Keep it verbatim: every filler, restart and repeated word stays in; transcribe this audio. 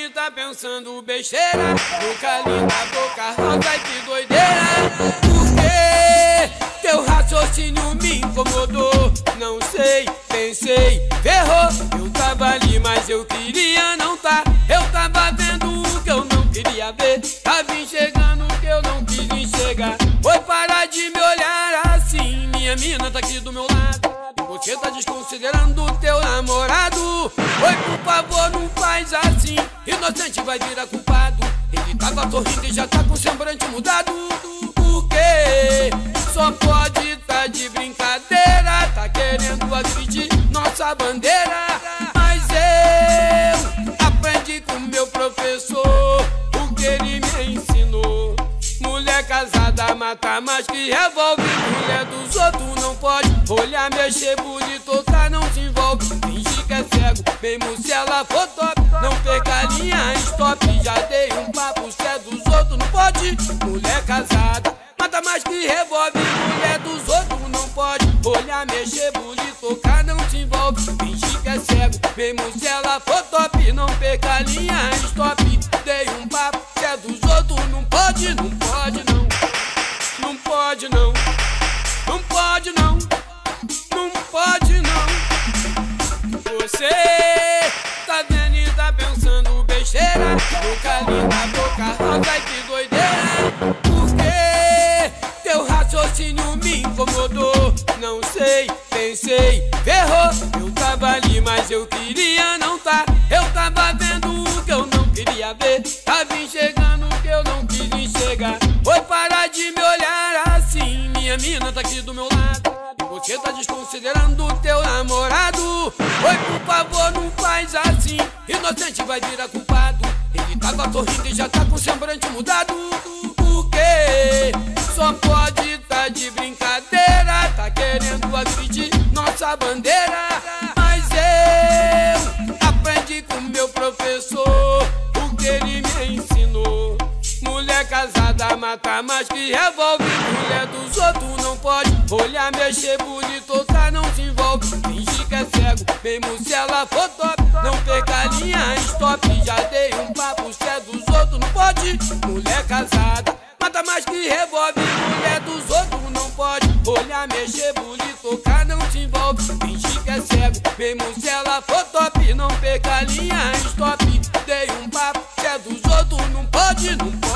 dele tá pensando besteira. Boca linda, boca rosa, ai que doideira. Por que teu raciocínio me incomodou? Não sei, pensei, ferrou. Eu tava ali, mas eu queria não tá. Eu tava vendo o que eu não queria ver. Tava enxergando o que eu não quis enxergar. Foi parar de me olhar assim. Minha mina tá aqui do meu lado. Você tá desconsiderando o teu namorado. Oi, por favor, não faz assim. Inocente vai virar culpado. Ele tava sorrindo e já tá com o semblante mudado. Por quê? Só pode tá de brincadeira. Tá querendo agredir nossa bandeira. Mas eu aprendi com meu professor o que ele me ensinou. Mulher casada mata mais que revólver. Mulher dos outros não pode olhar, mexer, bonito, tocar, não se envolve. Finge que é cego, mesmo se ela for top. Não perca a linha, stop. Já dei um papo, se é dos outros não pode. Mulher casada mata mais que revólver. Mulher dos outros não pode olhar, mexer, bonito, tocar, não se envolve. Finge que é cego, mesmo se ela for top. Não perca a linha, stop. Dei um papo, se é dos outros não pode. Não pode não, não pode não, não pode não, não pode não. Você tá vendo e tá pensando besteira. Boca linda, boca rosa, ai que doideira. Por que teu raciocínio me incomodou? Não sei, pensei, ferrou. Eu tava ali, mas eu queria não tá. Eu tava vendo o que eu não queria ver. Tava enxergando o que eu não quis enxergar. Foi parar de me olhar assim. Minha mina tá aqui do meu lado. E você tá desconsiderando o teu namorado. Oi, por favor, não faz assim. Inocente vai virar culpado. Ele tava sorrindo e já tá com o semblante mudado. Por quê? Só pode tá de brincadeira. Tá querendo agredir nossa bandeira. Mas eu aprendi com meu professor o que ele me ensinou. Mulher casada mata mais que revólver. Mulher dos outros não pode olhar, mexer, bonito, tocar, não se envolve. Finge que é cego, mesmo se ela for top. Não perca a linha, stop. Já dei um papo, se é dos outros não pode. Mulher casada mata mais que revólver. Mulher dos outros não pode olhar, mexer, bonito, tocar, não se envolve. Finge que é cego, mesmo se ela for top. Não perca a linha, stop. Dei um papo, se é dos outros não pode. Não